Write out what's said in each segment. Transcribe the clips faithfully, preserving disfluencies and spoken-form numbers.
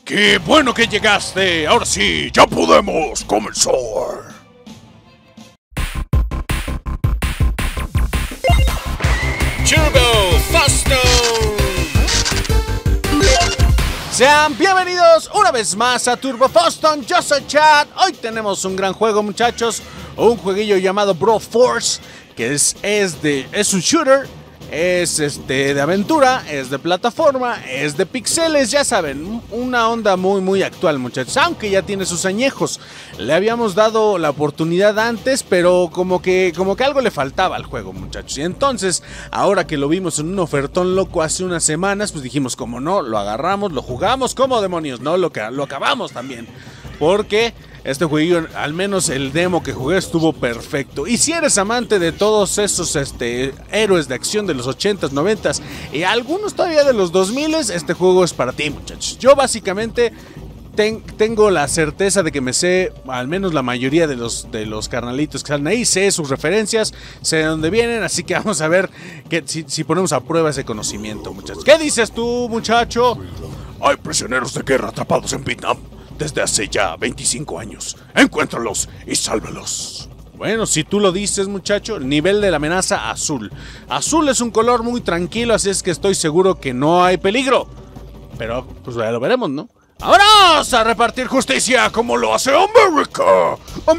¡Qué bueno que llegaste! Ahora sí, ya podemos comenzar. Turbo Foston. Sean bienvenidos una vez más a Turbo Foston. Yo soy Chad. Hoy tenemos un gran juego, muchachos. Un jueguillo llamado Broforce, que es, es, de, es un shooter. Es este de aventura, es de plataforma, es de pixeles, ya saben, una onda muy muy actual, muchachos, aunque ya tiene sus añejos. Le habíamos dado la oportunidad antes, pero como que como que algo le faltaba al juego, muchachos. Y entonces, ahora que lo vimos en un ofertón loco hace unas semanas, pues dijimos, como no, lo agarramos, lo jugamos, como demonios, no, lo, lo acabamos también. Porque este jueguillo, al menos el demo que jugué, estuvo perfecto. Y si eres amante de todos esos este, héroes de acción de los ochentas, noventas y algunos todavía de los dos miles, este juego es para ti, muchachos. Yo básicamente ten, tengo la certeza de que me sé al menos la mayoría de los, de los carnalitos que salen ahí. Sé sus referencias, sé de dónde vienen, así que vamos a ver que, si, si ponemos a prueba ese conocimiento, muchachos. ¿Qué dices tú, muchacho? Hay prisioneros de guerra atrapados en Vietnam desde hace ya veinticinco años. Encuéntralos y sálvalos. Bueno, si tú lo dices, muchacho, el nivel de la amenaza azul. Azul es un color muy tranquilo, así es que estoy seguro que no hay peligro. Pero, pues ya lo veremos, ¿no? ¡Vámonos a repartir justicia como lo hace América!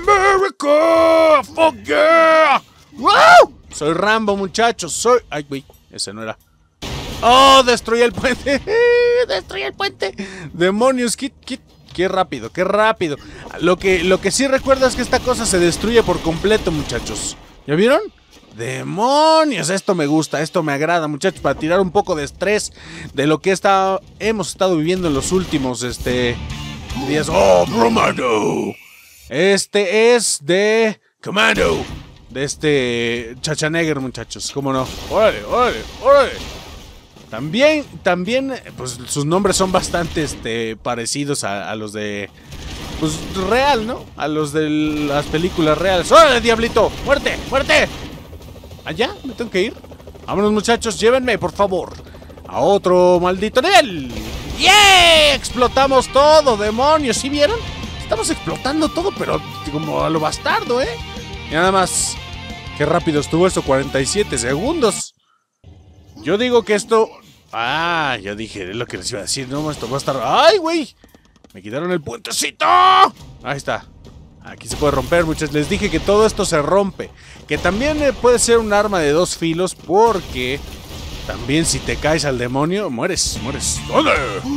¡América! ¡Fuck yeah! ¡Wow! Soy Rambo, muchachos, soy... Ay, güey, ese no era. ¡Oh, destruí el puente! ¡Destruí el puente! ¡Demonios! ¿Qué, qué, qué rápido, qué rápido! Lo que, lo que sí recuerdo es que esta cosa se destruye por completo, muchachos. ¿Ya vieron? ¡Demonios! Esto me gusta, esto me agrada, muchachos, para tirar un poco de estrés de lo que está, hemos estado viviendo en los últimos este, días. ¡Oh, Bromado! Este es de... Commando. De este... Schwarzenegger, muchachos, ¿cómo no? ¡Órale, órale, órale! También, también, pues sus nombres son bastante este, parecidos a, a los de... Pues real, ¿no? A los de las películas reales. ¡Órale, diablito! ¡Muerte! ¡Muerte! ¿Allá? ¿Me tengo que ir? Vámonos, muchachos, llévenme, por favor, a otro maldito nivel. ¡Yeah! ¡Explotamos todo, demonios! ¿Sí vieron? Estamos explotando todo, pero como a lo bastardo, ¿eh? Y nada más. Qué rápido estuvo eso, cuarenta y siete segundos. Yo digo que esto... Ah, yo dije, es lo que les iba a decir, no, esto va a estar... ¡Ay, güey! Me quitaron el puentecito. Ahí está. Aquí se puede romper, muchachos. Les dije que todo esto se rompe. Que también puede ser un arma de dos filos, porque también si te caes al demonio, mueres, mueres. ¡Dale!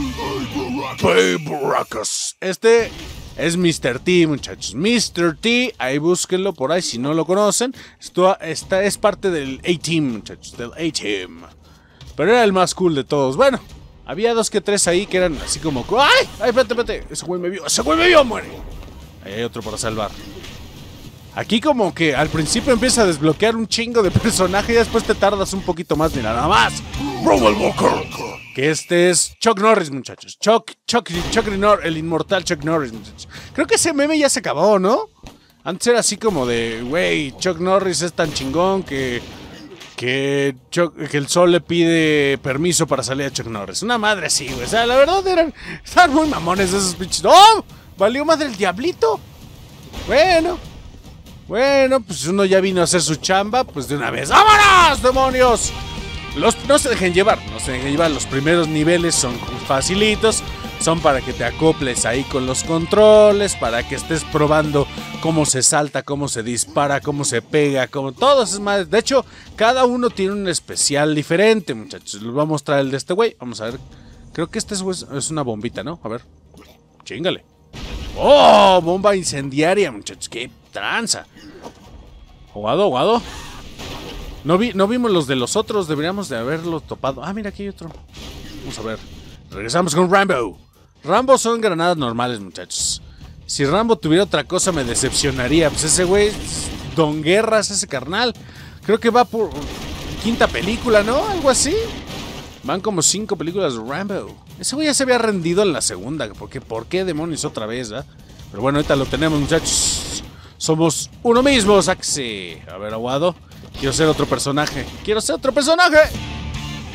¡Barracas! Este es mister T, muchachos. mister T, ahí búsquenlo por ahí si no lo conocen. Esto esta es parte del A-Team, muchachos, del A-Team. Pero era el más cool de todos. Bueno, había dos que tres ahí que eran así como... ¡Ay! ¡Ay, espérate, espérate! Ese güey me vio, ese güey me vio, muere. Ahí hay otro para salvar. Aquí como que al principio empieza a desbloquear un chingo de personajes y después te tardas un poquito más, mira, nada más. Robert Walker. Que este es Chuck Norris, muchachos. Chuck, Chuck, Chuck Norris, el inmortal Chuck Norris, muchachos. Creo que ese meme ya se acabó, ¿no? Antes era así como de, güey, Chuck Norris es tan chingón que... Que, Chuck, que el sol le pide permiso para salir a Chuck Norris. Una madre así, güey. O sea, la verdad eran... Estaban muy mamones esos pinches. ¡Oh! ¿Valió madre el diablito? Bueno. Bueno, pues uno ya vino a hacer su chamba, pues de una vez. ¡Vámonos, demonios! Los, no se dejen llevar, no se dejen llevar. Los primeros niveles son facilitos. Son para que te acoples ahí con los controles, para que estés probando cómo se salta, cómo se dispara, cómo se pega, como todo es más. De hecho, cada uno tiene un especial diferente, muchachos. Les voy a mostrar el de este güey. Vamos a ver. Creo que este es, es una bombita, ¿no? A ver. Chíngale. ¡Oh! Bomba incendiaria, muchachos. ¡Qué tranza! Jugado, jugado. No, vi, no vimos los de los otros. Deberíamos de haberlo topado. Ah, mira, aquí hay otro. Vamos a ver. Regresamos con Rambo. Rambo son granadas normales, muchachos. Si Rambo tuviera otra cosa me decepcionaría. Pues ese güey, Don Guerras, ese carnal. Creo que va por quinta película, ¿no? Algo así. Van como cinco películas de Rambo. Ese güey ya se había rendido en la segunda. Porque, ¿por qué demonios otra vez, eh? Pero bueno, ahorita lo tenemos, muchachos. Somos uno mismo, sáquese. A ver, aguado. Quiero ser otro personaje. Quiero ser otro personaje.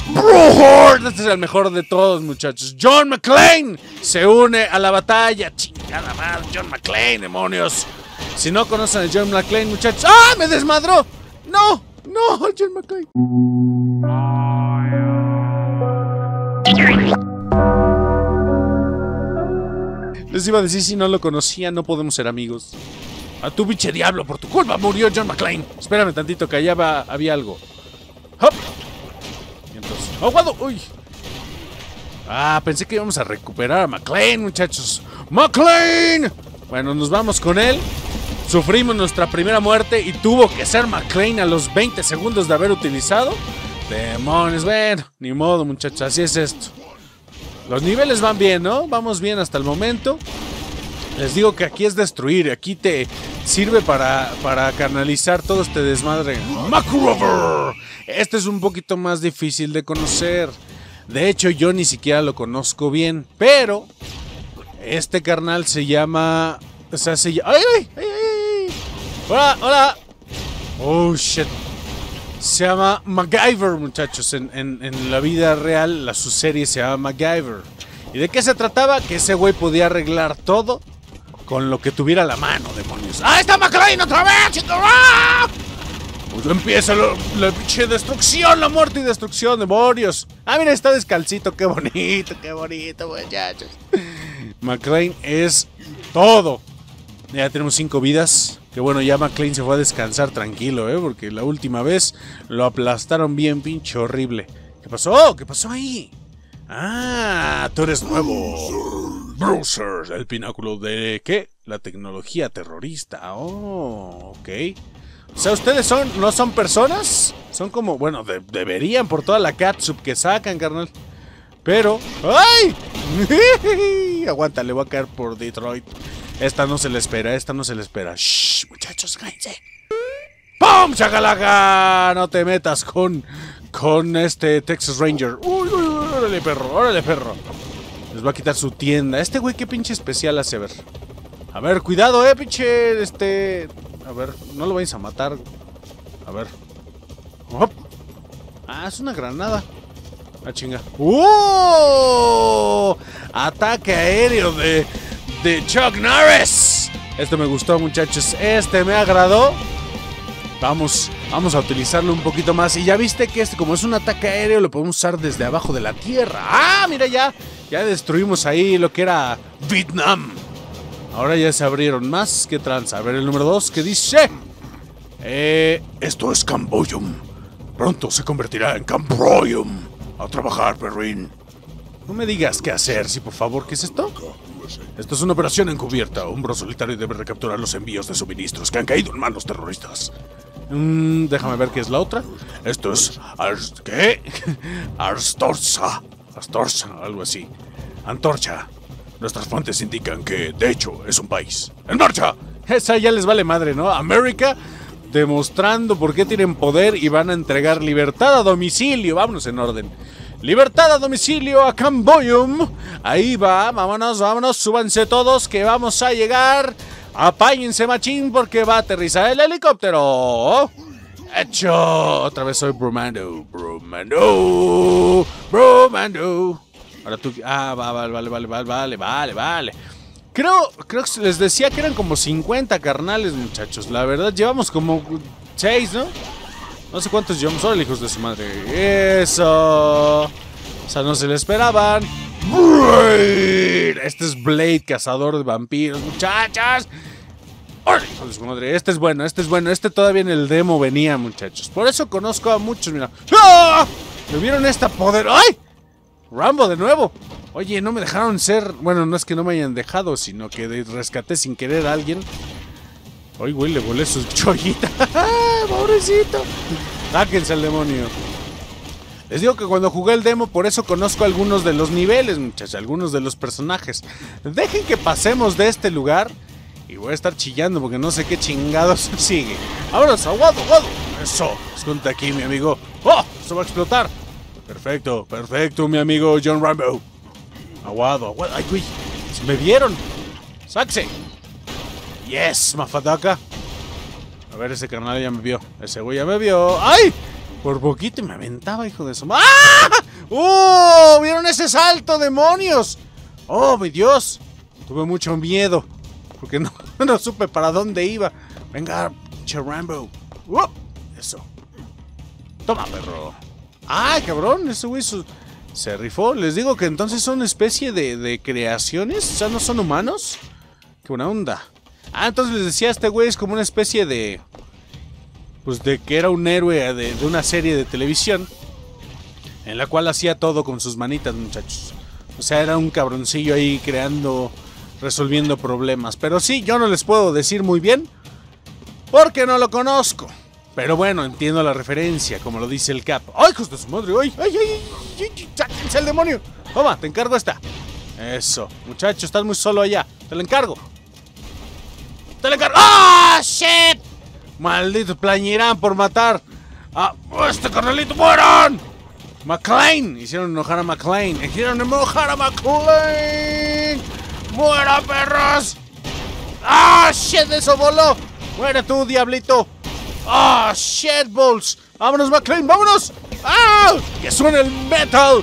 Brewhorn. Este es el mejor de todos, muchachos. John McClane se une a la batalla. Chingada madre, John McClane, demonios. Si no conocen a John McClane, muchachos. ¡Ah! ¡Me desmadró! ¡No! ¡No! John McClane. Les iba a decir, si no lo conocía, no podemos ser amigos. A tu biche diablo, por tu culpa murió John McClane. Espérame tantito, que allá va, había algo. ¡Hop! Y entonces, ¡aguado! ¡Uy! Ah, pensé que íbamos a recuperar a McClane, muchachos. ¡McClane! Bueno, nos vamos con él. Sufrimos nuestra primera muerte y tuvo que ser McClane a los veinte segundos de haber utilizado. Demonios, bueno, ni modo, muchachos, así es esto. Los niveles van bien, ¿no? Vamos bien hasta el momento. Les digo que aquí es destruir, aquí te sirve para, para canalizar todo este desmadre. ¡MacRover! Este es un poquito más difícil de conocer. De hecho, yo ni siquiera lo conozco bien, pero este carnal se llama... O sea, se llama... ¡Ay, ay, ay, ay! ¡Hola, hola! ¡Oh, shit! Se llama MacGyver, muchachos. En, en, en la vida real, la, su serie se llama MacGyver. ¿Y de qué se trataba? Que ese güey podía arreglar todo con lo que tuviera a la mano, demonios. ¡Ah, está McClane otra vez, chicos! ¡Ah! Pues empieza lo, la pinche destrucción, la muerte y destrucción, demonios. Ah, mira, está descalcito, qué bonito, qué bonito, muchachos. McClane es todo. Ya tenemos cinco vidas. Que bueno, ya McClane se fue a descansar tranquilo, ¿eh? Porque la última vez lo aplastaron bien pinche horrible. ¿Qué pasó? ¿Qué pasó ahí? Ah, tú eres nuevo. Browser, el pináculo de... ¿qué? La tecnología terrorista. Oh, ok. O sea, ustedes son, no son personas. Son como, bueno, de, deberían por toda la catsup que sacan, carnal. Pero... ¡ay! Aguanta, le voy a caer por Detroit. Esta no se le espera, esta no se le espera. Shh, muchachos, cállense. ¡Pum! ¡Chacalaca! No te metas con... con este Texas Ranger. ¡Uy, uy, uy! ¡Órale, perro! ¡Órale, perro! Les va a quitar su tienda. Este güey, ¿qué pinche especial hace? A ver. A ver, cuidado, eh, pinche... Este... A ver, no lo vayas a matar. A ver. ¡Hop! Ah, es una granada. Ah, chinga. ¡Uh! Ataque aéreo de... de Chuck Norris. Este me gustó, muchachos. Este me agradó. Vamos, vamos a utilizarlo un poquito más. Y ya viste que este, como es un ataque aéreo, lo podemos usar desde abajo de la tierra. ¡Ah! Mira, ya, ya destruimos ahí lo que era Vietnam. Ahora ya se abrieron más. ¿Qué tranza? A ver el número dos, ¿qué dice? Eh, Esto es Camboyum. Pronto se convertirá en Cambroyum. A trabajar, perrín. No me digas qué hacer, sí, por favor. ¿Qué es esto? Esto es una operación encubierta. Un bro solitario debe recapturar los envíos de suministros que han caído en manos terroristas. Mm, déjame ver qué es la otra. Esto es... Ars, ¿qué? Arstorza. Astorza, algo así. Antorcha. Nuestras fuentes indican que, de hecho, es un país. ¡En marcha! Esa ya les vale madre, ¿no? América demostrando por qué tienen poder y van a entregar libertad a domicilio. Vámonos en orden. Libertad a domicilio a Camboyum. Ahí va, vámonos, vámonos, súbanse todos que vamos a llegar. Apáñense, machín, porque va a aterrizar el helicóptero. Hecho. Otra vez soy Brumando. Brumando. Brumando. Ahora tú... Ah, va, vale, vale, vale, vale, vale, vale, vale. Creo, creo que les decía que eran como cincuenta carnales, muchachos. La verdad, llevamos como seis, ¿no? No sé cuántos llevamos. Ahora, hijos de su madre. Eso. O sea, no se le esperaban. Blade. Este es Blade, cazador de vampiros, muchachas. Ahora, hijos de su madre. Este es bueno, este es bueno. Este todavía en el demo venía, muchachos. Por eso conozco a muchos, mira. ¡Ah! ¿Me vieron esta poder? ¡Ay! Rambo de nuevo. Oye, no me dejaron ser... Bueno, no es que no me hayan dejado, sino que rescaté sin querer a alguien. Ay, güey, le volé su chollita. ¡Pobrecito! Sáquense al demonio. Les digo que cuando jugué el demo, por eso conozco algunos de los niveles, muchachos. Algunos de los personajes. Dejen que pasemos de este lugar. Y voy a estar chillando porque no sé qué chingados sigue. ¡Vámonos, aguado, aguado! Eso, esconde aquí, mi amigo. ¡Oh! Esto va a explotar. Perfecto, perfecto, mi amigo John Rambo. Aguado, aguado. ¡Ay, güey! ¡Se me vieron! ¡Saxe! ¡Yes, mafadaca! A ver, ese carnal ya me vio. Ese güey ya me vio. ¡Ay! Por poquito y me aventaba, hijo de su madre. ¡Ah! ¡Oh! ¿Vieron ese salto, demonios? ¡Oh, mi Dios! Tuve mucho miedo. Porque no, no supe para dónde iba. Venga, pinche Rambo. ¡Oh! Eso. Toma, perro. ¡Ay, cabrón! Ese güey su... se rifó. Les digo que entonces son una especie de, de creaciones. O sea, no son humanos. ¡Qué buena onda! Ah, entonces les decía, este güey es como una especie de... pues de que era un héroe de, de una serie de televisión. En la cual hacía todo con sus manitas, muchachos. O sea, era un cabroncillo ahí creando... resolviendo problemas. Pero sí, yo no les puedo decir muy bien. Porque no lo conozco. Pero bueno, entiendo la referencia, como lo dice el Cap. ¡Ay, hijos de su madre! ¡Ay, ay, ay! ay ¡Sáquense el demonio! Toma, te encargo esta. Eso. Muchacho, estás muy solo allá. Te la encargo. Te la encargo. ¡Ah, shit! Maldito plañirán por matar a este carnalito. ¡Mueran! McClane. Hicieron enojar a McClane. Hicieron enojar a McClane. ¡Muera, perros! ¡Ah, shit! Eso voló. ¡Muere tú, diablito! ¡Ah, oh, shit balls! ¡Vámonos, McClane! ¡Vámonos! ¡Ah! ¡Que suene el metal!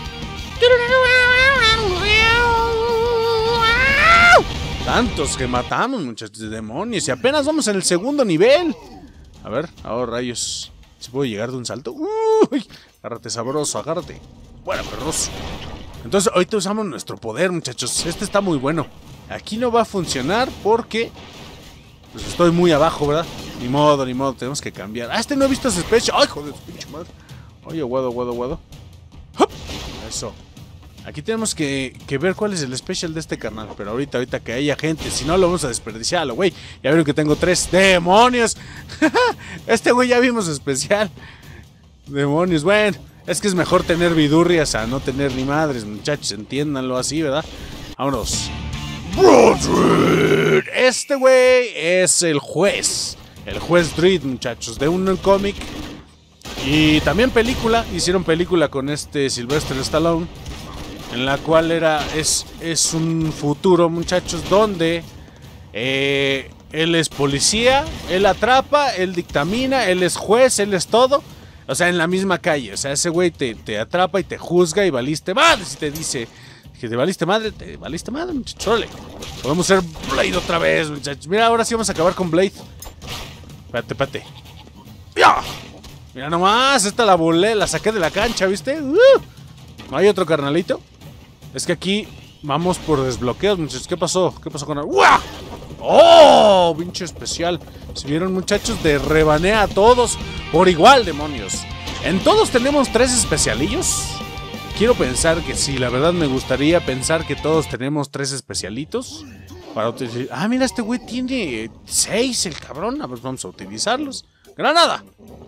Tantos que matamos, muchachos de demonios. Y apenas vamos en el segundo nivel. A ver, ahora rayos. ¿Se puede llegar de un salto? ¡Uy! Agárrate, sabroso, agárrate. Bueno, perros. Entonces, ahorita usamos nuestro poder, muchachos. Este está muy bueno. Aquí no va a funcionar porque... pues estoy muy abajo, ¿verdad? Ni modo, ni modo, tenemos que cambiar. Ah, este no he visto ese special. ¡Ay, joder, pinche madre! Oye, aguado, aguado, aguado. ¡Hop! Eso. Aquí tenemos que, que ver cuál es el special de este carnal. Pero ahorita, ahorita que haya gente. Si no, lo vamos a desperdiciar, güey. Ya vieron que tengo tres. ¡Demonios! Este güey ya vimos especial. Demonios, bueno. Es que es mejor tener vidurrias a no tener ni madres, muchachos. Entiéndanlo así, ¿verdad? Vámonos. Brodred. Este güey es el juez. El juez Dredd, muchachos, de un cómic. Y también película. Hicieron película con este Sylvester Stallone. En la cual era. Es, es un futuro, muchachos, donde eh, él es policía. Él atrapa, él dictamina. Él es juez, él es todo. O sea, en la misma calle. O sea, ese güey te, te atrapa y te juzga y valiste madre. Si te dice que te valiste madre, te valiste madre, muchachos. Órale. Podemos ser Blade otra vez, muchachos. Mira, ahora sí vamos a acabar con Blade. Espérate, espérate. ¡Ya! Mira nomás, esta la volé, la saqué de la cancha, ¿viste? Uh, ¿No hay otro carnalito? Es que aquí vamos por desbloqueos, muchachos. ¿Qué pasó? ¿Qué pasó con el... ¡Uah! ¡Oh! Pinche especial. Si vieron, muchachos, de rebanea a todos por igual, demonios. En todos tenemos tres especialillos. Quiero pensar que sí, la verdad me gustaría pensar que todos tenemos tres especialitos. Para utilizar... Ah, mira, este güey tiene seis, el cabrón. A ver, vamos a utilizarlos. ¡Granada!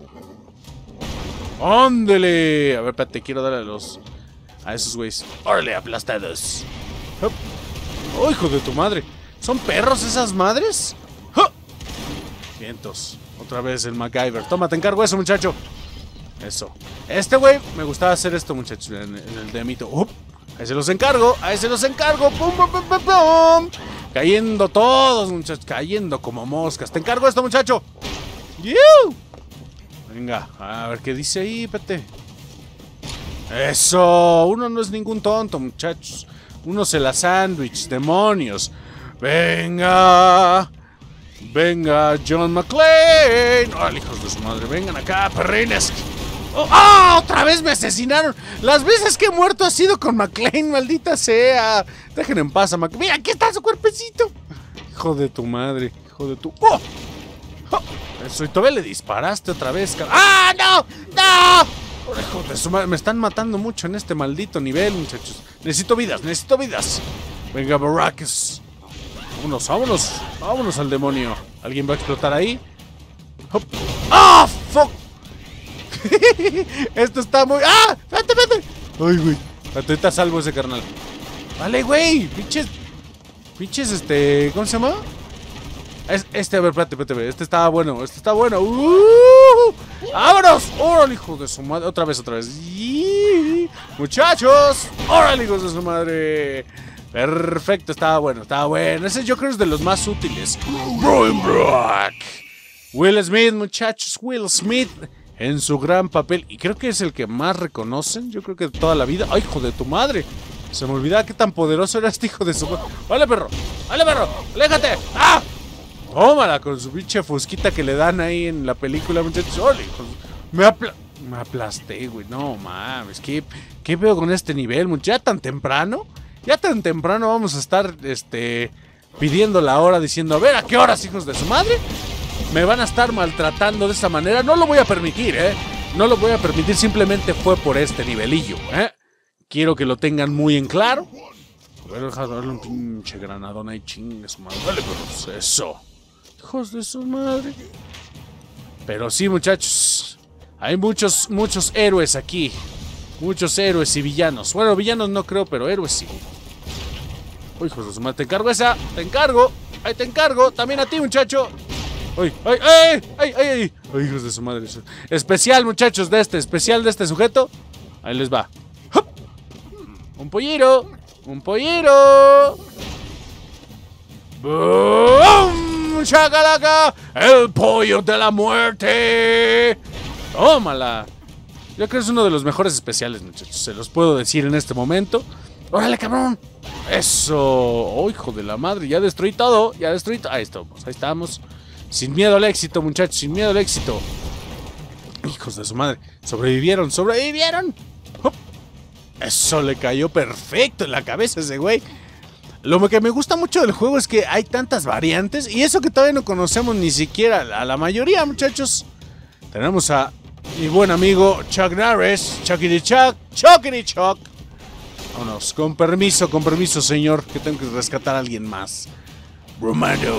¡Óndele! A ver, espérate, quiero darle a los... a esos güeyes. ¡Órale, aplastados! ¡Oh, hijo de tu madre! ¿Son perros esas madres? ¡Oh! Vientos. Otra vez el MacGyver. Toma, te encargo eso, muchacho. Eso. Este güey me gustaba hacer esto, muchachos. En el, en el demito. ¡Uh! Ahí se los encargo. Ahí se los encargo. ¡Pum, pum, pum, pum, pum! Cayendo todos, muchachos. Cayendo como moscas. Te encargo esto, muchacho. ¡Yuuu! Venga, a ver qué dice ahí, espérate. Eso. Uno no es ningún tonto, muchachos. Uno se la sándwich, demonios. Venga. Venga, John McClane. ¡Órale, hijos de su madre! Vengan acá, perrines. ¡Oh! ¡Oh! ¡Otra vez me asesinaron! Las veces que he muerto ha sido con McClane, maldita sea. Dejen en paz a McClane. ¡Mira, aquí está su cuerpecito! Hijo de tu madre. Hijo de tu... ¡Oh! ¡Oh! Eso, y todavía le disparaste otra vez. ¡Ah, no! ¡No! Hijo de su madre, me están matando mucho en este maldito nivel, muchachos. Necesito vidas, necesito vidas. Venga, Barracas. Vámonos, vámonos. Vámonos al demonio. ¿Alguien va a explotar ahí? ¡Ah, oh, fuck! Esto está muy... ¡Ah! ¡Espérate, espérate! ¡Ay, güey! Ahorita salvo ese carnal. Vale, güey. Pinches... Pinches, este... ¿Cómo se llama? Es, este, a ver, espérate, espérate. Este está bueno, este está bueno. ¡Uh! ¡Vámonos! ¡Órale, hijo de su madre! Otra vez, otra vez. ¡Y! ¡Muchachos! ¡Órale, hijos de su madre! Perfecto, estaba bueno, estaba bueno. Ese yo creo es de los más útiles. Brian Brock. Will Smith, muchachos. Will Smith en su gran papel. Y creo que es el que más reconocen, yo creo que de toda la vida. ¡Ay, hijo de tu madre! Se me olvidaba qué tan poderoso era este hijo de su madre. ¡Vale, perro! ¡Vale, perro! ¡Aléjate! ¡Ah! Tómala con su pinche fusquita que le dan ahí en la película, muchachos. ¡Ole, hijo! Me, apla me aplasté, güey. No mames. ¿Qué, qué veo con este nivel, muchachos? ¿Ya tan temprano? Ya tan temprano vamos a estar, este... pidiendo la hora, diciendo, a ver, ¿a qué horas, hijos de su madre? Me van a estar maltratando de esa manera. No lo voy a permitir, ¿eh? No lo voy a permitir, simplemente fue por este nivelillo, ¿eh? Quiero que lo tengan muy en claro. A ver, deja darle un pinche granadón ahí, chingue su madre. Dale, pues, eso. Hijos de su madre. Pero sí, muchachos. Hay muchos, muchos héroes aquí. Muchos héroes y villanos. Bueno, villanos no creo, pero héroes sí. Uy, hijos de su madre, te encargo esa. Te encargo. Ahí te encargo. También a ti, muchacho. ¡Ay, ay, ay! ¡Ay, ay, ay! ¡Ay, hijos de su madre! Especial, muchachos, de este. Especial de este sujeto. Ahí les va. ¡Hup! Un pollero. Un pollero. ¡Bum! ¡Chacalaca! ¡El pollo de la muerte! ¡Tómala! Yo creo que es uno de los mejores especiales, muchachos. Se los puedo decir en este momento. ¡Órale, cabrón! ¡Eso! ¡Oh, hijo de la madre! Ya destruí todo. Ya destruí todo. Ahí estamos. Ahí estamos. Sin miedo al éxito, muchachos. Sin miedo al éxito. Hijos de su madre. Sobrevivieron. ¡Sobrevivieron! ¡Hop! Eso le cayó perfecto en la cabeza a ese güey. Lo que me gusta mucho del juego es que hay tantas variantes. Y eso que todavía no conocemos ni siquiera a la mayoría, muchachos. Tenemos a mi buen amigo Chuck Norris. Chuckity Chuck. Chuckity Chuck. Vámonos. Con permiso, con permiso, señor. Que tengo que rescatar a alguien más. Romano.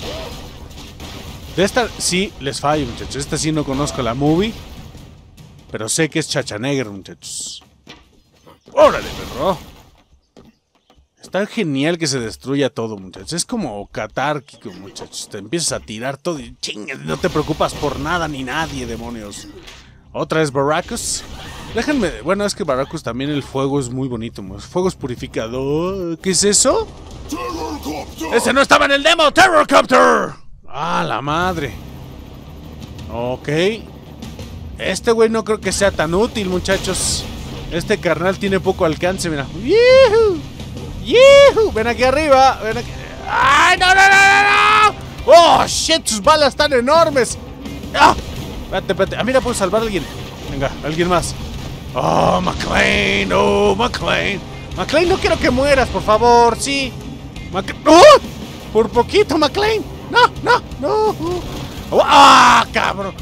De esta sí les fallo, muchachos. Esta sí no conozco la movie. Pero sé que es Schwarzenegger, muchachos. ¡Órale, perro! Está genial que se destruya todo, muchachos. Es como catárquico, muchachos. Te empiezas a tirar todo y chingue, no te preocupas por nada ni nadie, demonios. Otra es Barracus. Déjenme... Bueno, es que Barracus también el fuego es muy bonito. El fuego es purificador. ¿Qué es eso? ¡Ese no estaba en el demo! ¡Terrorcopter! ¡Ah, la madre! Ok. Este güey no creo que sea tan útil, muchachos. Este carnal tiene poco alcance, mira. ¡Yuhu! ¡Yuhu! Ven aquí arriba. Ven aquí. ¡Ay, no, no, no, no! ¡Oh, shit! Sus balas están enormes. ¡Ah! Espérate, espérate. Ah, mira, puedo salvar a alguien. Venga, alguien más. ¡Oh, McClane! ¡Oh, McClane! McClane, no quiero que mueras, por favor. Sí. Mac ¡Oh! Por poquito, McClane. No, no, no. Oh, ¡ah, cabrón!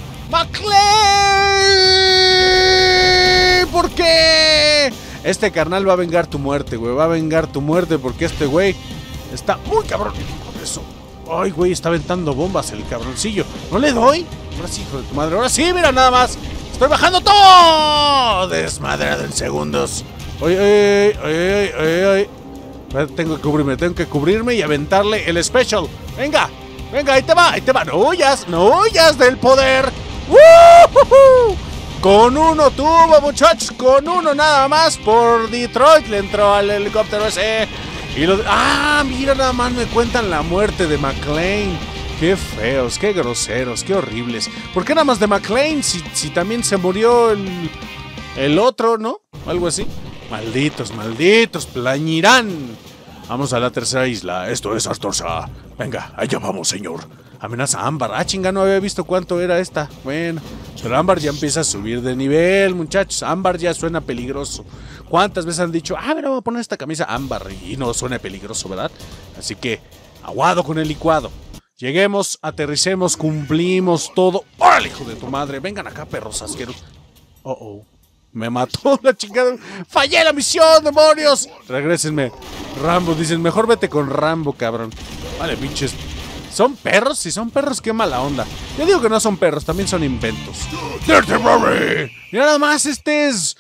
¡McClane! ¿Por qué? Este carnal va a vengar tu muerte, güey. Va a vengar tu muerte porque este güey está muy cabrón. Por eso. Ay, güey, está aventando bombas el cabroncillo. ¿No le doy? Ahora sí, hijo de tu madre. Ahora sí, mira, nada más. Estoy bajando todo. Desmadrado en segundos. Oye, oye, oye, oye, oye. Tengo que cubrirme, tengo que cubrirme y aventarle el special. Venga, venga, ahí te va, ahí te va. No huyas, no huyas del poder. ¡Uh! Con uno tuvo, muchachos, con uno nada más. Por Detroit le entró al helicóptero ese. Y lo... ¡Ah! Mira, nada más me cuentan la muerte de McClane. Qué feos, qué groseros, qué horribles. ¿Por qué nada más de McClane? Si, si también se murió el, el otro, ¿no? Algo así. Malditos, malditos, plañirán. Vamos a la tercera isla. Esto es Astorza. Venga, allá vamos, señor. Amenaza Ámbar. Ah, chinga, no había visto cuánto era esta. Bueno, pero Ámbar ya empieza a subir de nivel, muchachos. Ámbar ya suena peligroso. ¿Cuántas veces han dicho, ah, mira, voy a poner esta camisa Ámbar? Y no suena peligroso, ¿verdad? Así que, aguado con el licuado. Lleguemos, aterricemos, cumplimos todo. ¡Órale, hijo de tu madre! Vengan acá, perros asquerosos. Oh, oh. Me mató la chingada. ¡Fallé la misión, demonios! Regrésenme. Rambo, dicen, mejor vete con Rambo, cabrón. Vale, pinches. ¿Son perros? Si son perros, qué mala onda. Yo digo que no son perros, también son inventos. ¡Dirty Harry! Mira nada más, este es...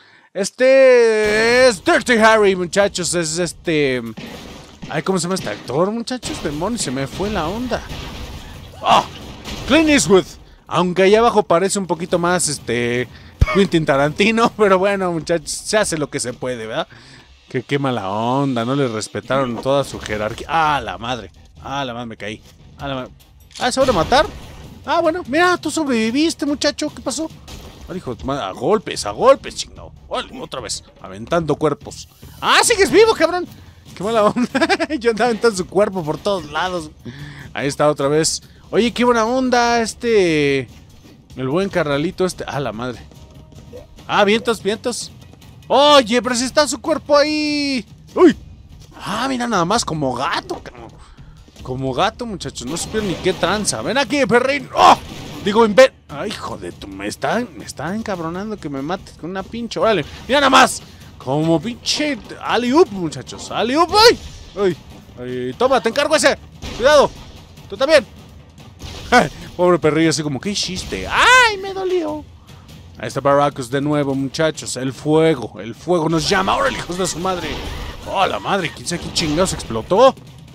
Este es Dirty Harry, muchachos. Es este... Ay, ¿cómo se llama este actor, muchachos? Demonios, se me fue la onda. ¡Ah! Clint Eastwood. Aunque allá abajo parece un poquito más, este... Quentin Tarantino, pero bueno, muchachos, se hace lo que se puede, ¿verdad? Que qué mala onda, no le respetaron toda su jerarquía. ¡Ah, la madre! ¡Ah, la madre, me caí! ¡Ah, la madre! ¡Ah, se van a matar! Ah, bueno, mira, tú sobreviviste, muchacho, ¿qué pasó? Ay, hijo de madre, a golpes, a golpes, chingado. Órale, otra vez, aventando cuerpos. ¡Ah, sigues vivo, cabrón! ¡Qué mala onda! Yo andaba aventando su cuerpo por todos lados. Ahí está otra vez. Oye, qué buena onda, este... El buen carnalito este... ¡Ah, la madre! ¡Ah, vientos, vientos! ¡Oye, pero si está su cuerpo ahí! ¡Uy! ¡Ah, mira nada más, como gato, cabrón! Como gato, muchachos, no supieron ni qué tranza. ¡Ven aquí, perrín! ¡Oh! Digo, en vez... ¡Ay, hijo de tu! Me está, me está encabronando que me mates con una pinche... ¡Órale! ¡Mira nada más! Como pinche... ¡Alley-oop, muchachos! ¡Alley-oop! ¡Ay! ¡Ay! ¡Ay! ¡Toma, te encargo ese! ¡Cuidado! ¡Tú también! ¡Ay! Pobre perrillo, así como, ¿qué hiciste? ¡Ay, me dolió! Ahí está Baracus de nuevo, muchachos. El fuego, el fuego nos llama. ¡Órale, hijos de su madre! ¡Oh, la madre! ¿Quién sabe qué chingados explotó?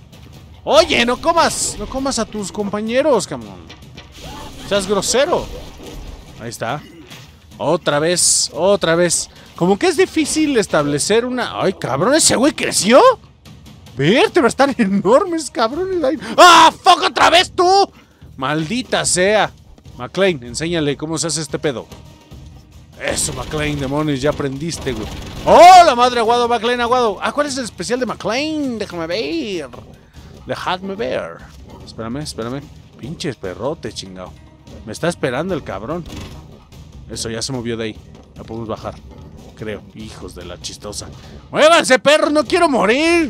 Oye, no comas, no comas a tus compañeros, cabrón. Seas grosero. Ahí está. Otra vez, otra vez. Como que es difícil establecer una... ¡Ay, cabrón! ¿Ese güey creció? Vértebras están enormes, cabrones. ¡Ah, fuck, otra vez tú! ¡Maldita sea! McLean, enséñale cómo se hace este pedo. Eso, McLean, demonios, ya aprendiste, güey. ¡Oh, la madre, aguado, McLean, aguado! Ah, ¿cuál es el especial de McLean? Déjame ver. Dejadme ver. Espérame, espérame. Pinches perrote, chingado. Me está esperando el cabrón. Eso, ya se movió de ahí. Ya podemos bajar. Creo. Hijos de la chistosa. ¡Muévanse, perros! ¡No quiero morir!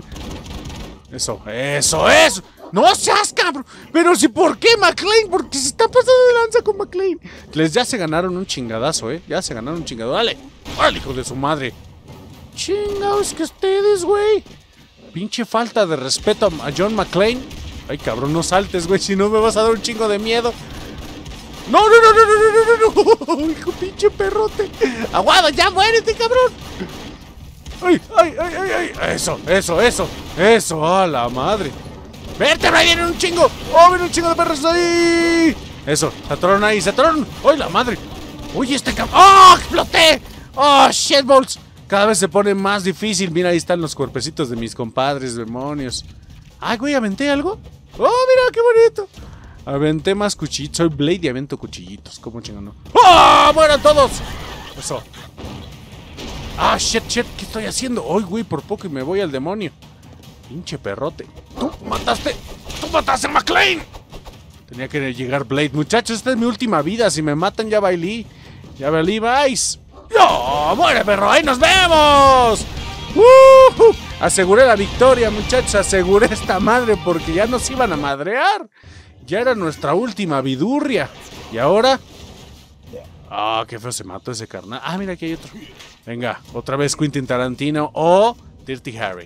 Eso, eso, eso. ¡No seas cabrón! Pero si, ¿por qué, McLean? Porque se está pasando de lanza con McLean. Les ya se ganaron un chingadazo, ¿eh? Ya se ganaron un chingadazo. ¡Dale! ¡Dale, hijo de su madre! Chingados que ustedes, güey. Pinche falta de respeto a John McClane. Ay, cabrón, no saltes, güey, si no me vas a dar un chingo de miedo. No, no, no, no, no, no, no, no. Hijo, pinche perrote. Aguado, ya muérete, cabrón. Ay, ay, ay, ay, ay. Eso, eso, eso. Eso, a la madre. Vértebra, ahí viene un chingo. Oh, viene un chingo de perros ahí. Eso, se atoraron ahí, se atoraron. Ay, la madre. Uy, este cabrón. ¡Oh, exploté! ¡Oh, shitballs! Cada vez se pone más difícil. Mira, ahí están los cuerpecitos de mis compadres, demonios. Ay, güey, ¿aventé algo? ¡Oh, mira, qué bonito! Aventé más cuchillitos. Soy Blade y avento cuchillitos. ¿Cómo chingón no? ¡Oh, mueran todos! Eso. Ah, shit, shit. ¿Qué estoy haciendo? Ay, güey, por poco y me voy al demonio. Pinche perrote. ¡Tú mataste! ¡Tú mataste a McClane! Tenía que llegar Blade. Muchachos, esta es mi última vida. Si me matan, ya bailé. Ya bailé, vais. ¡No! ¡Muere, perro! ¡Ahí nos vemos! ¡Uh! Aseguré la victoria, muchachos. Aseguré esta madre porque ya nos iban a madrear. Ya era nuestra última vidurria. ¿Y ahora? Ah, oh, qué feo se mató ese carnal. Ah, mira, aquí hay otro. Venga, otra vez Quentin Tarantino o Dirty Harry.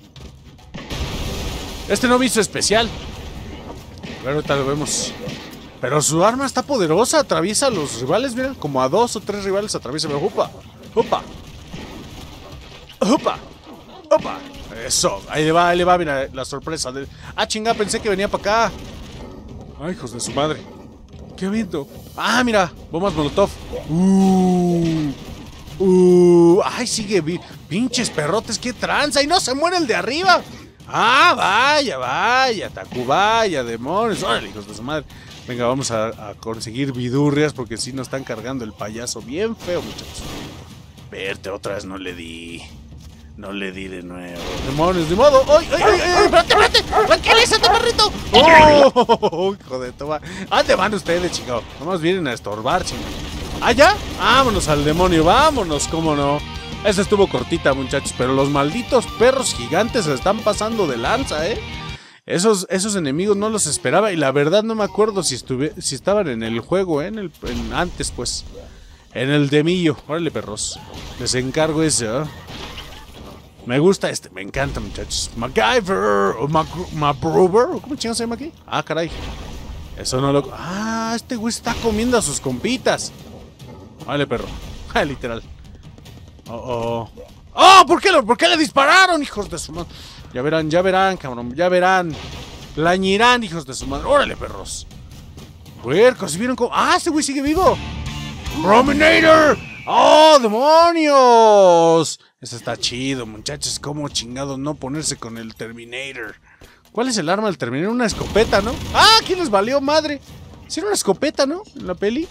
Este no visto especial. Pero ahorita lo vemos. Pero su arma está poderosa. Atraviesa a los rivales, miren. Como a dos o tres rivales atraviesa. ¡Upa! ¡Upa! ¡Upa! ¡Upa! Eso. Ahí le va, ahí le va. Mira, la sorpresa. De... Ah, chinga, pensé que venía para acá. Ay, hijos de su madre. ¿Qué viento? Ah, mira. Bombas Molotov. Uh, uh, ay, sigue. Vi... Pinches perrotes, qué tranza. Y no se muere el de arriba. Ah, vaya, vaya. Tacubaya, demonios. Órale, hijos de su madre. Venga, vamos a, a conseguir vidurrias porque si nos están cargando el payaso bien feo, muchachos. Verte, otra vez no le di. No le di de nuevo. Demonios, de modo. ¡Ay, ay, ay! ay! ¡Espérate, espérate! ¿Qué le hizo, perrito? ¡Oh! Hijo de toma. ¿A dónde van ustedes, chicos? Nomás vienen a estorbar, chicos. ¿Ah, ya? Vámonos al demonio, vámonos, cómo no. Esa estuvo cortita, muchachos, pero los malditos perros gigantes se están pasando de lanza, ¿eh? Esos, esos enemigos no los esperaba y la verdad no me acuerdo si, estuve, si estaban en el juego, ¿eh? En el, en, antes, pues. En el demillo. Órale, perros. Les encargo ese, ¿eh? Me gusta este, me encanta, muchachos. MacGyver o MacBrover, ¿cómo chingados se llama aquí? Ah, caray. Eso no lo... Ah, este güey está comiendo a sus compitas. Vale, perro. Ah, literal. Oh, oh. ¡Oh! ¿Por qué, lo, ¿Por qué le dispararon, hijos de su madre? Ya verán, ya verán, cabrón. Ya verán. Plañirán, hijos de su madre. ¡Órale, perros! Puercos, ¿vieron cómo? ¡Ah, este güey sigue vivo! ¡Prominator! ¡Oh, demonios! Eso está chido, muchachos. ¿Cómo chingados no ponerse con el Terminator? ¿Cuál es el arma del Terminator? Una escopeta, ¿no? ¡Ah! ¿Quién les valió madre? Si era una escopeta, ¿no? En la peli.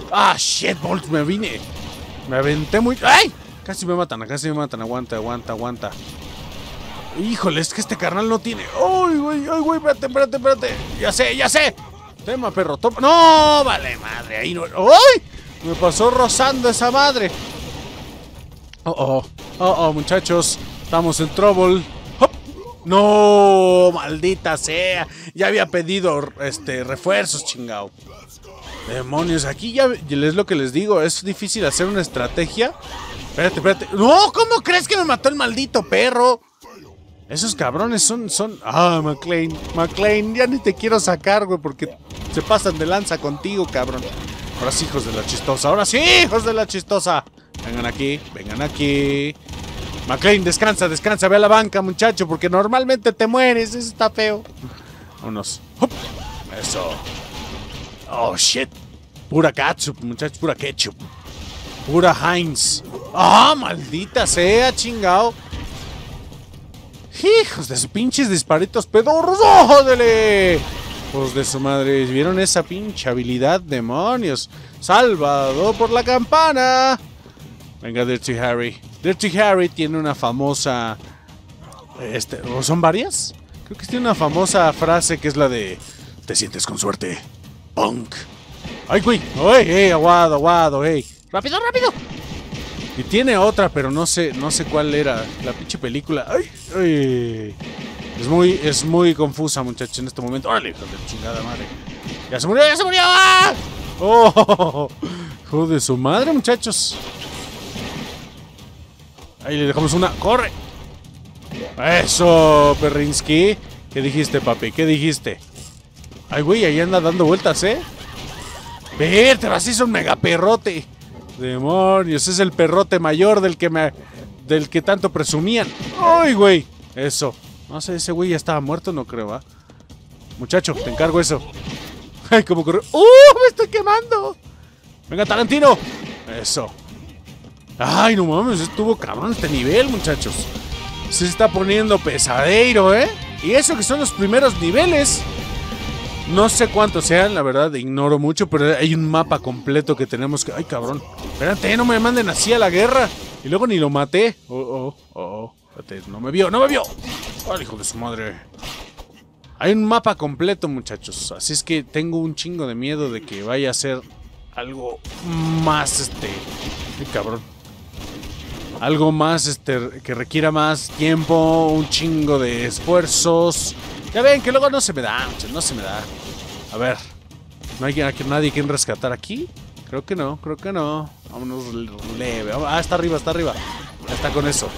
Ah, shit, Bolt, me vine. Me aventé muy... ¡Ay! Casi me matan, casi me matan. Aguanta, aguanta, aguanta. Híjole, es que este carnal no tiene... ¡Ay, güey! ¡Ay, güey! Espérate, espérate, espérate. Ya sé, ya sé. Toma, perro, toma. ¡No! Vale, madre. Ahí no... ¡Ay! Me pasó rozando esa madre. Oh, oh. Oh, oh, muchachos. Estamos en trouble. ¡Hop! ¡No! ¡Maldita sea! Ya había pedido este, refuerzos, chingao. Demonios, aquí ya es lo que les digo. Es difícil hacer una estrategia. Espérate, espérate. ¡No! ¿Cómo crees que me mató el maldito perro? Esos cabrones son... son... Ah, McLean. McLean, ya ni te quiero sacar, güey, porque se pasan de lanza contigo, cabrón. Ahora sí, hijos de la chistosa. Ahora sí, hijos de la chistosa. Vengan aquí, vengan aquí. McLean, descansa, descansa. Ve a la banca, muchacho, porque normalmente te mueres. Eso está feo. Vámonos. ¡Hop! Eso. Oh, shit. Pura ketchup, muchachos, pura ketchup. Pura Heinz. Ah, oh, maldita sea, chingao. Hijos de sus pinches disparitos pedorros. ¡Jódele! Hijos de su madre. ¿Vieron esa pinche habilidad? Demonios. Salvado por la campana. Venga, Dirty Harry. Dirty Harry tiene una famosa... Este, ¿o son varias? Creo que tiene una famosa frase que es la de... Te sientes con suerte, punk. ¡Ay, güey! ¡Ay, ey! Aguado, aguado, ey! ¡Rápido, rápido! Y tiene otra, pero no sé, no sé cuál era. La pinche película. ¡Ay! ¡Ay! Es muy, es muy confusa, muchachos, en este momento. ¡Órale, hijo de chingada madre! ¡Ya se murió, ya se murió! ¡Ah! ¡Oh! ¡Hijo de su madre, muchachos! Ahí le dejamos una. ¡Corre! ¡Eso, Perrinsky! ¿Qué dijiste, papi? ¿Qué dijiste? Ay, güey, ahí anda dando vueltas, ¿eh? Verte, así es un mega perrote. Demonios, es el perrote mayor del que me... Del que tanto presumían. ¡Ay, güey! Eso. No sé, ese güey ya estaba muerto, no creo, ¿va? Muchacho, te encargo eso. Ay, cómo corrió. ¡Uh! ¡Me estoy quemando! ¡Venga, Tarantino! Eso. Ay, no mames, estuvo cabrón este nivel, muchachos. Se está poniendo pesadeiro, ¿eh? Y eso que son los primeros niveles. No sé cuántos sean, la verdad, ignoro mucho, pero hay un mapa completo que tenemos que... Ay, cabrón. Espérate, no me manden así a la guerra. Y luego ni lo maté. Oh, oh, oh, oh. Espérate, no me vio, no me vio. Ay, hijo de su madre. Hay un mapa completo, muchachos. Así es que tengo un chingo de miedo de que vaya a ser algo más, este... Ay, cabrón. Algo más, este, que requiera más tiempo, un chingo de esfuerzos. Ya ven que luego no se me da, muchachos, no se me da. A ver, ¿no hay nadie quien rescatar aquí? Creo que no, creo que no. Vámonos leve. Ah, está arriba, está arriba. Ya está con eso.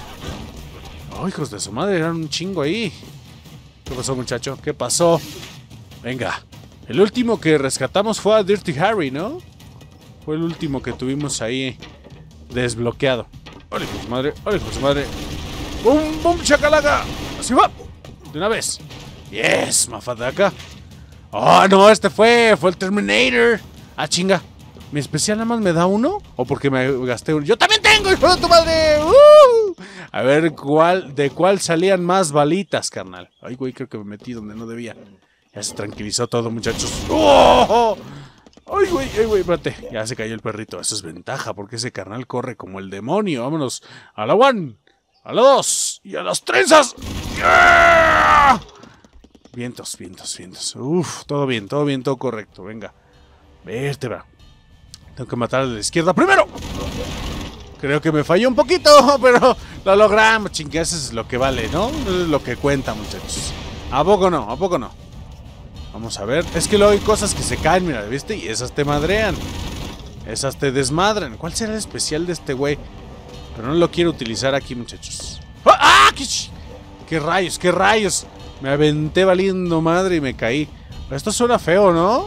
Oh, hijos de su madre, eran un chingo ahí. ¿Qué pasó, muchacho? ¿Qué pasó? Venga. El último que rescatamos fue a Dirty Harry, ¿no? Fue el último que tuvimos ahí desbloqueado. ¡Hola, hijo de su madre! ¡Hola, hijo de su madre! ¡Bum, bum, chacalaga! ¡Así va! De una vez. ¡Yes, mafadaca! ¡Oh, no! Este fue. Fue el Terminator. ¡Ah, chinga! ¿Mi especial nada más me da uno? ¿O porque me gasté uno? ¡Yo también tengo, hijo de tu madre! ¡Uh! A ver, ¿cuál, ¿de cuál salían más balitas, carnal? Ay, güey, creo que me metí donde no debía. Ya se tranquilizó todo, muchachos. ¡Oh! ¡Ay, güey! ¡Ay, güey! Espérate. Ya se cayó el perrito. Eso es ventaja, porque ese carnal corre como el demonio. Vámonos. A la one, a la dos y a las trenzas. ¡Yeah! Vientos, vientos, vientos. Uf, todo bien, todo bien, todo correcto. Venga. Vértebra. Tengo que matar a la izquierda primero. Creo que me falló un poquito, pero lo logramos. Chingue, eso es lo que vale, ¿no? Eso es lo que cuenta, muchachos. ¿A poco no? ¿A poco no? Vamos a ver. Es que luego hay cosas que se caen, mira, ¿viste? Y esas te madrean. Esas te desmadran. ¿Cuál será el especial de este güey? Pero no lo quiero utilizar aquí, muchachos. ¡Ah! ¡Qué, qué rayos! ¡Qué rayos! Me aventé valiendo madre y me caí. Pero esto suena feo, ¿no?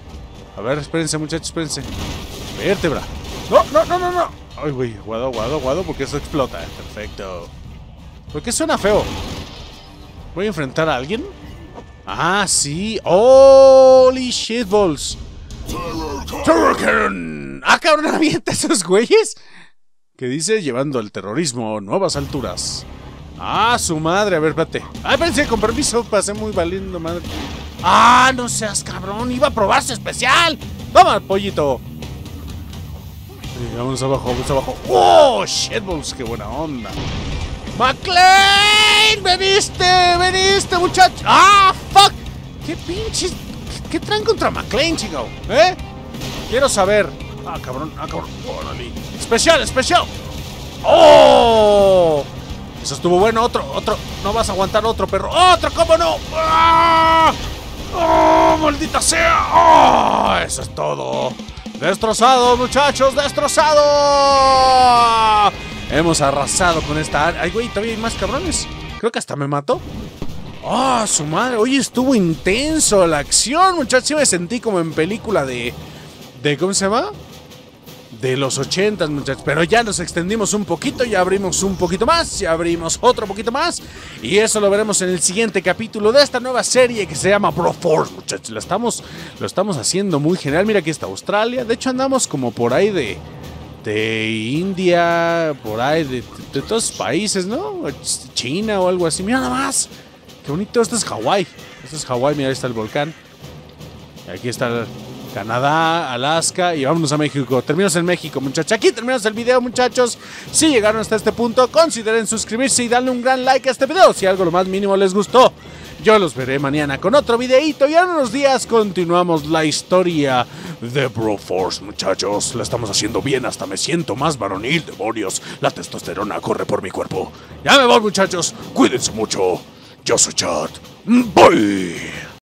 A ver, espérense, muchachos, espérense. Vértebra. ¡No, no, no, no, no! Ay, güey, aguado, aguado, aguado, porque eso explota. Perfecto. ¿Por qué suena feo? ¿Voy a enfrentar a alguien? Ah, sí. ¡Holy shitballs! ¡Terror Cannon! ¡Ah, cabrón, avienta esos güeyes! ¿Qué dice? Llevando el terrorismo a nuevas alturas. ¡Ah, su madre! A ver, espérate. ¡Ah, pensé, con permiso! Pasé muy valiendo, madre. ¡Ah, no seas cabrón! ¡Iba a probar su especial! ¡Toma, pollito! Sí, vamos abajo, vamos abajo. ¡Oh, shitballs! ¡Qué buena onda! ¡McLean! ¡Veniste! ¡Veniste, muchacho! ¡Ah, fuck! ¿Qué pinches? ¿Qué, qué traen contra McLean, chico? ¿Eh? Quiero saber. Ah, cabrón, ah, cabrón. Órale. Especial, especial. ¡Oh! Eso estuvo bueno. Otro, otro. No vas a aguantar otro, perro. ¡Otro! ¿Cómo no? ¡Ah! ¡Oh, maldita sea! ¡Oh! Eso es todo. Destrozado, muchachos, destrozado. Hemos arrasado con esta área. Ay, güey, todavía hay más cabrones. Creo que hasta me mató. ¡Oh, su madre! Oye, estuvo intenso la acción, muchachos. Yo me sentí como en película de... de ¿cómo se llama? De los ochentas, muchachos. Pero ya nos extendimos un poquito. Ya abrimos un poquito más. Ya abrimos otro poquito más. Y eso lo veremos en el siguiente capítulo de esta nueva serie que se llama Broforce, muchachos. Lo estamos, lo estamos haciendo muy genial. Mira, aquí está Australia. De hecho, andamos como por ahí de... de India, por ahí, de, de, de todos los países, ¿no? China o algo así. Mira nada más. Qué bonito. Esto es Hawái. Esto es Hawái. Mira, ahí está el volcán. Y aquí está el Canadá, Alaska. Y vámonos a México. Terminamos en México, muchachos. Aquí terminamos el video, muchachos. Si llegaron hasta este punto, consideren suscribirse y darle un gran like a este video. Si algo lo más mínimo les gustó. Yo los veré mañana con otro videito. Y en unos días continuamos la historia de Broforce, muchachos. La estamos haciendo bien. Hasta me siento más varonil, demonios. La testosterona corre por mi cuerpo. Ya me voy, muchachos. Cuídense mucho. Yo soy Chad. Bye.